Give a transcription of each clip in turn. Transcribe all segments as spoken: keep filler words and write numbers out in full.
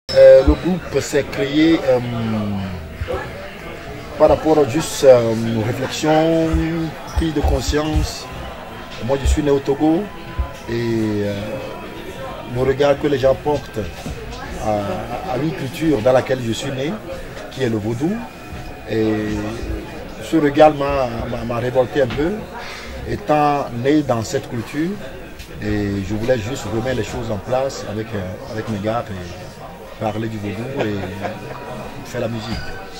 Euh, le groupe s'est créé euh, par rapport à juste euh, une réflexion, prise de conscience. Moi je suis né au Togo et euh, le regard que les gens portent à, à une culture dans laquelle je suis né, qui est le vaudou. Et ce regard m'a révolté un peu, étant né dans cette culture. Et je voulais juste remettre les choses en place avec, euh, avec mes gars et parler du vaudou et faire la musique.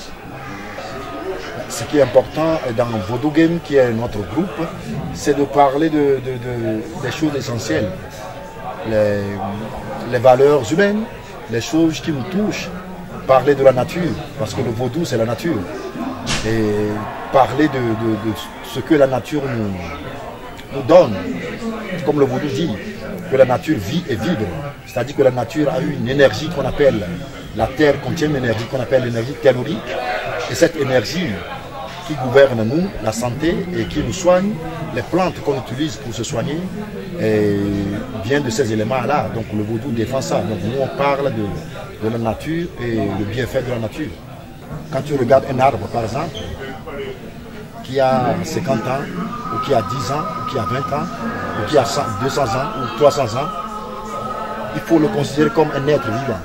Ce qui est important dans Vaudou Game, qui est notre groupe, c'est de parler de, de, de, des choses essentielles. Les, les valeurs humaines, les choses qui nous touchent. Parler de la nature, parce que le vaudou c'est la nature. Et parler de, de, de ce que la nature nous, nous donne. Comme le vaudou dit, que la nature vit et vibre. C'est-à-dire que la nature a une énergie qu'on appelle, la terre contient une énergie qu'on appelle l'énergie tellurique. Et cette énergie qui gouverne nous, la santé, et qui nous soigne, les plantes qu'on utilise pour se soigner, et vient de ces éléments-là. Donc le vaudou défend ça. Donc nous on parle de, de la nature et le bienfait de la nature. Quand tu regardes un arbre par exemple, qui a cinquante ans, ou qui a dix ans, ou qui a vingt ans, ou qui a deux cents ans, ou trois cents ans, il faut le considérer comme un être vivant.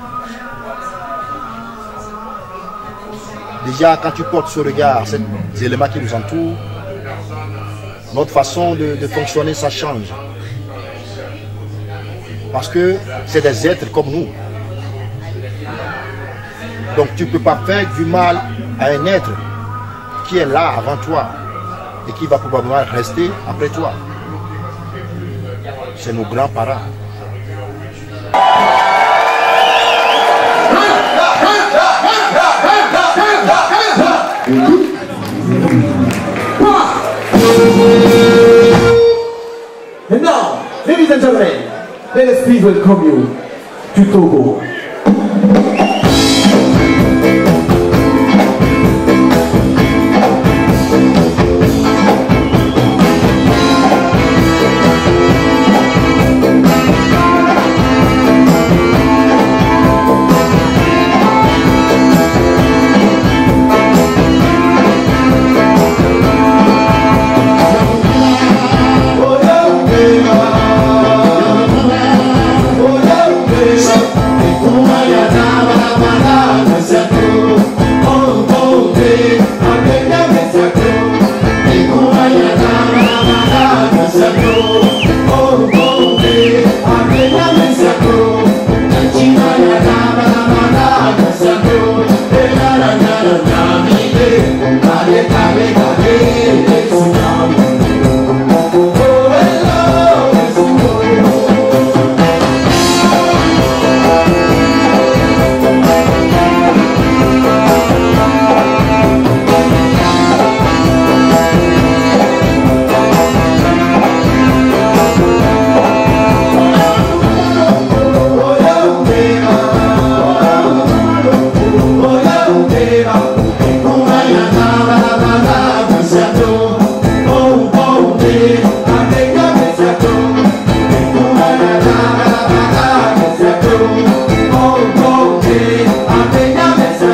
Déjà, quand tu portes ce regard, ces éléments qui nous entourent, notre façon de, de fonctionner, ça change. Parce que c'est des êtres comme nous. Donc tu ne peux pas faire du mal à un être qui est là avant toi et qui va probablement rester après toi. C'est nos grands-parents. And now, ladies and gentlemen, let us please welcome you to Togo.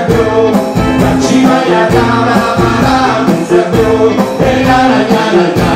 La la la la la